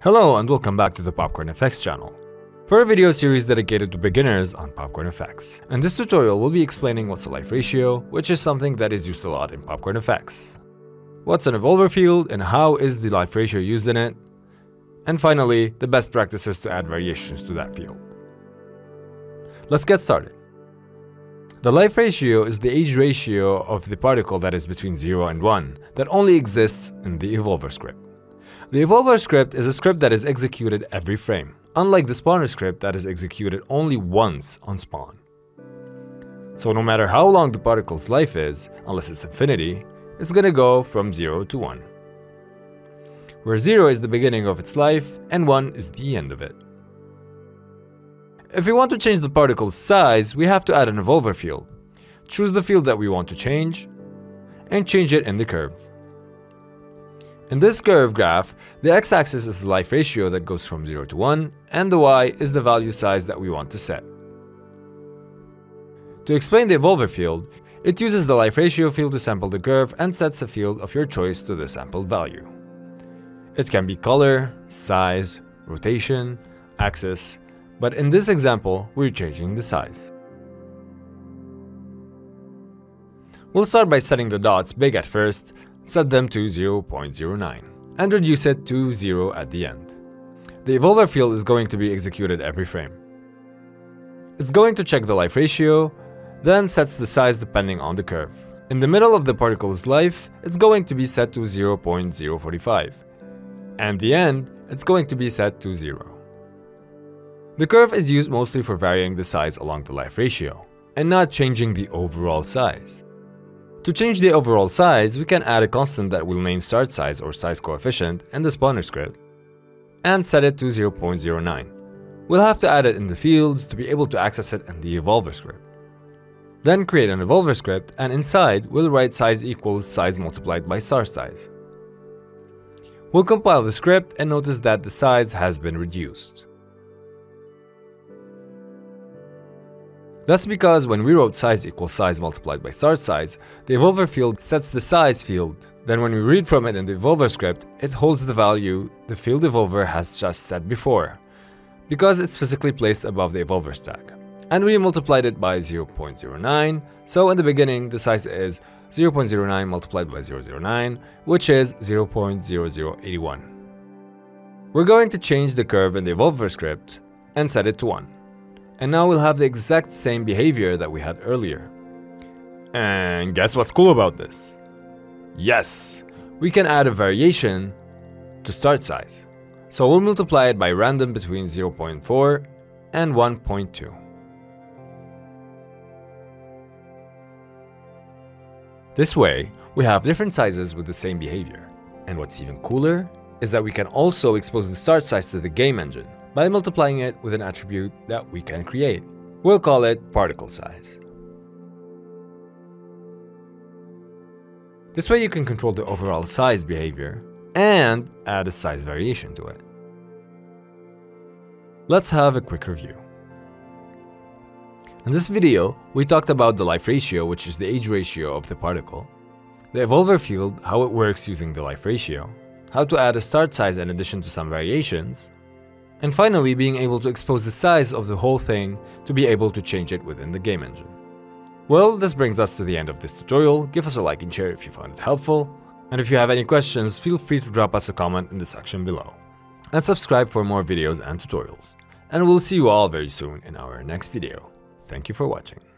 Hello and welcome back to the Popcorn FX channel, for a video series dedicated to beginners on Popcorn FX. In this tutorial, we'll be explaining what's a life ratio, which is something that is used a lot in Popcorn FX. What's an evolver field and how is the life ratio used in it? And finally, the best practices to add variations to that field. Let's get started. The life ratio is the age ratio of the particle that is between 0 and 1 that only exists in the evolver script. The evolver script is a script that is executed every frame, unlike the spawner script that is executed only once on spawn. So no matter how long the particle's life is, unless it's infinity, it's gonna go from 0 to 1. Where 0 is the beginning of its life and 1 is the end of it. If we want to change the particle's size, we have to add an evolver field. Choose the field that we want to change and change it in the curve. In this curve graph, the x-axis is the life ratio that goes from 0 to 1, and the y is the value size that we want to set. To explain the evolver field, it uses the life ratio field to sample the curve and sets a field of your choice to the sampled value. It can be color, size, rotation, axis, but in this example, we're changing the size. We'll start by setting the dots big at first, set them to 0.09, and reduce it to 0 at the end. The evolver field is going to be executed every frame. It's going to check the life ratio, then sets the size depending on the curve. In the middle of the particle's life, it's going to be set to 0.045, and the end, it's going to be set to 0. The curve is used mostly for varying the size along the life ratio, and not changing the overall size. To change the overall size, we can add a constant that we'll name start size or size coefficient in the spawner script, and set it to 0.09. We'll have to add it in the fields to be able to access it in the evolver script. Then create an evolver script, and inside, we'll write size equals size multiplied by start size. We'll compile the script and notice that the size has been reduced. That's because when we wrote size equals size multiplied by start size, the evolver field sets the size field. Then when we read from it in the evolver script, it holds the value the field evolver has just set before, because it's physically placed above the evolver stack. And we multiplied it by 0.09, so in the beginning the size is 0.09 multiplied by 0.09, which is 0.0081. We're going to change the curve in the evolver script and set it to 1. And now we'll have the exact same behavior that we had earlier. And guess what's cool about this? Yes, we can add a variation to start size. So we'll multiply it by random between 0.4 and 1.2. This way, we have different sizes with the same behavior. And what's even cooler is that we can also expose the start size to the game engine by multiplying it with an attribute that we can create. We'll call it particle size. This way you can control the overall size behavior and add a size variation to it. Let's have a quick review. In this video, we talked about the life ratio, which is the age ratio of the particle, the evolver field, how it works using the life ratio, how to add a start size in addition to some variations, and finally being able to expose the size of the whole thing to be able to change it within the game engine. Well, this brings us to the end of this tutorial. Give us a like and share if you found it helpful, and if you have any questions, feel free to drop us a comment in the section below. And subscribe for more videos and tutorials. And we'll see you all very soon in our next video. Thank you for watching.